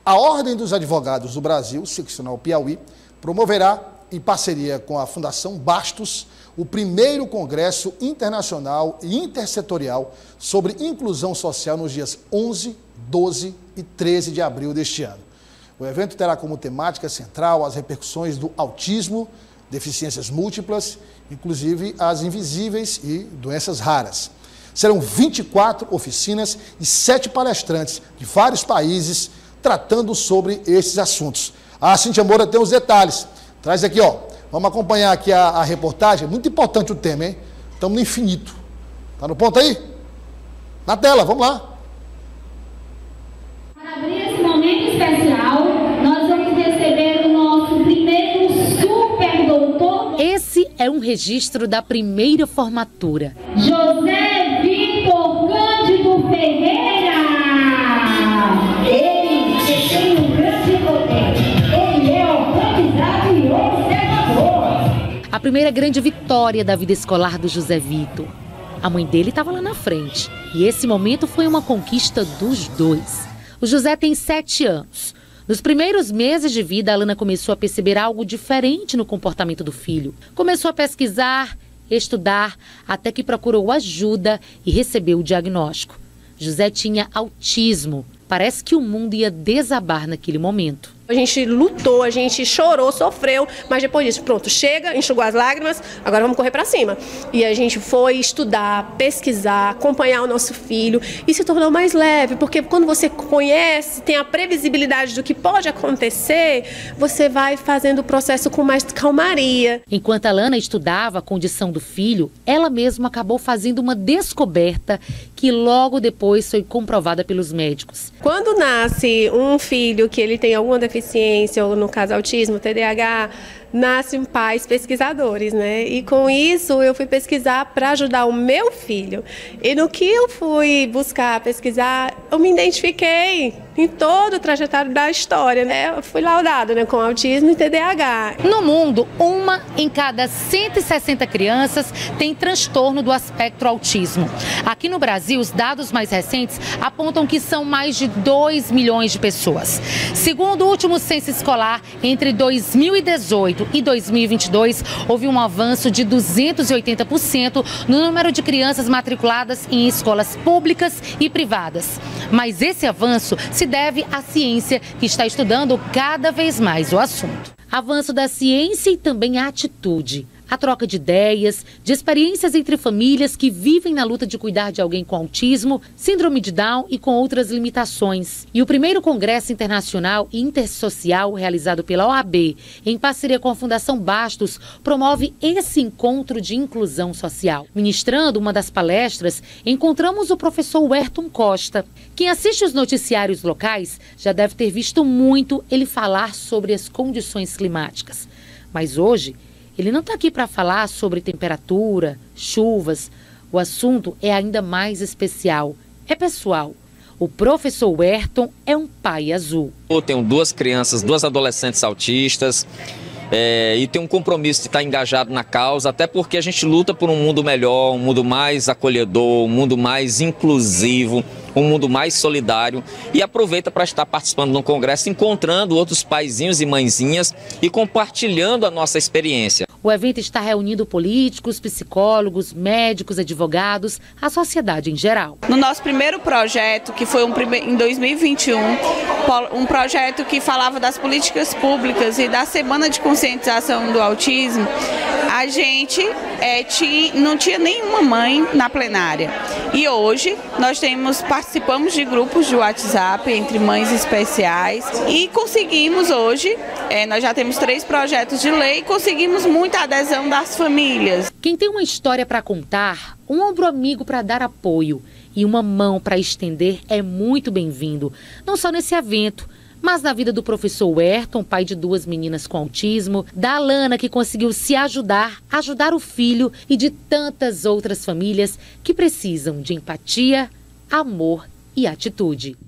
A Ordem dos Advogados do Brasil, seccional Piauí, promoverá, em parceria com a Fundação Bastos, o primeiro Congresso Internacional e Intersetorial sobre Inclusão Social nos dias 11, 12 e 13 de abril deste ano. O evento terá como temática central as repercussões do autismo, deficiências múltiplas, inclusive as invisíveis e doenças raras. Serão 24 oficinas e 7 palestrantes de vários países tratando sobre esses assuntos. A Cíntia Moura tem os detalhes. Traz aqui, ó. Vamos acompanhar aqui a reportagem. Muito importante o tema, hein? Estamos no infinito. Tá no ponto aí? Na tela, vamos lá. Para abrir esse momento especial, nós vamos receber o nosso primeiro super doutor. Esse é um registro da primeira formatura. José Vitor Cândido Ferreira. Ele tem um grande poder. Ele é organizado e observador. A primeira grande vitória da vida escolar do José Vitor. A mãe dele estava lá na frente. E esse momento foi uma conquista dos dois. O José tem 7 anos. Nos primeiros meses de vida, a Alana começou a perceber algo diferente no comportamento do filho. Começou a pesquisar, estudar, até que procurou ajuda e recebeu o diagnóstico. José tinha autismo. Parece que o mundo ia desabar naquele momento. A gente lutou, a gente chorou, sofreu, mas depois disso, pronto, chega, enxugou as lágrimas, agora vamos correr para cima. E a gente foi estudar, pesquisar, acompanhar o nosso filho e se tornou mais leve, porque quando você conhece, tem a previsibilidade do que pode acontecer, você vai fazendo o processo com mais calmaria. Enquanto a Alana estudava a condição do filho, ela mesma acabou fazendo uma descoberta que logo depois foi comprovada pelos médicos. Quando nasce um filho que ele tem alguma deficiência, ou no caso autismo, TDAH, nascem pais pesquisadores, né? E com isso eu fui pesquisar para ajudar o meu filho. E no que eu fui buscar pesquisar, eu me identifiquei em todo o trajetório da história, né? Eu fui laudada, né, com autismo e TDAH. No mundo, 1 em cada 160 crianças tem transtorno do espectro autismo. Aqui no Brasil, os dados mais recentes apontam que são mais de 2 milhões de pessoas. Segundo o último censo escolar, entre 2018 e 2022, houve um avanço de 280% no número de crianças matriculadas em escolas públicas e privadas. Mas esse avanço se deve à ciência, que está estudando cada vez mais o assunto. Avanço da ciência e também a atitude. A troca de ideias, de experiências entre famílias que vivem na luta de cuidar de alguém com autismo, síndrome de Down e com outras limitações. E o primeiro Congresso Internacional e Intersocial, realizado pela OAB, em parceria com a Fundação Bastos, promove esse encontro de inclusão social. Ministrando uma das palestras, encontramos o professor Werton Costa. Quem assiste os noticiários locais já deve ter visto muito ele falar sobre as condições climáticas. Mas hoje, ele não está aqui para falar sobre temperatura, chuvas. O assunto é ainda mais especial. É pessoal. O professor Werton é um pai azul. Eu tenho 2 crianças, 2 adolescentes autistas. E tem um compromisso de estar engajado na causa, até porque a gente luta por um mundo melhor, um mundo mais acolhedor, um mundo mais inclusivo, um mundo mais solidário, e aproveita para estar participando no congresso, encontrando outros paizinhos e mãezinhas e compartilhando a nossa experiência. O evento está reunindo políticos, psicólogos, médicos, advogados, a sociedade em geral. No nosso primeiro projeto, que foi em 2021, um projeto que falava das políticas públicas e da Semana de Conscientização do Autismo, a gente não tinha nenhuma mãe na plenária. E hoje nós participamos de grupos de WhatsApp entre mães especiais e conseguimos hoje, nós já temos 3 projetos de lei e conseguimos muita adesão das famílias. Quem tem uma história para contar, um ombro amigo para dar apoio e uma mão para estender é muito bem-vindo, não só nesse evento, mas na vida do professor Werton, pai de 2 meninas com autismo, da Alana, que conseguiu se ajudar o filho, e de tantas outras famílias que precisam de empatia, amor e atitude.